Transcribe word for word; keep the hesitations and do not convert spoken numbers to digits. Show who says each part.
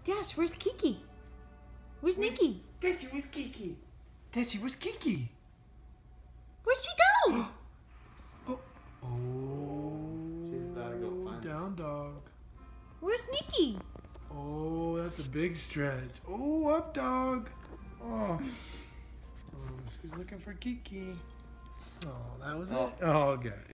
Speaker 1: Dash, where's Kiki? Where's Nikki?
Speaker 2: Desi, where's Kiki? Desi, where's Kiki?
Speaker 1: Where'd she go?
Speaker 2: Oh. Oh.
Speaker 3: She's about to go find
Speaker 2: down dog.
Speaker 1: Where's Nikki?
Speaker 2: Oh, that's a big stretch. Oh, up dog. Oh. Oh, she's looking for Kiki. Oh, that was
Speaker 3: Oh.
Speaker 2: it? Oh, okay.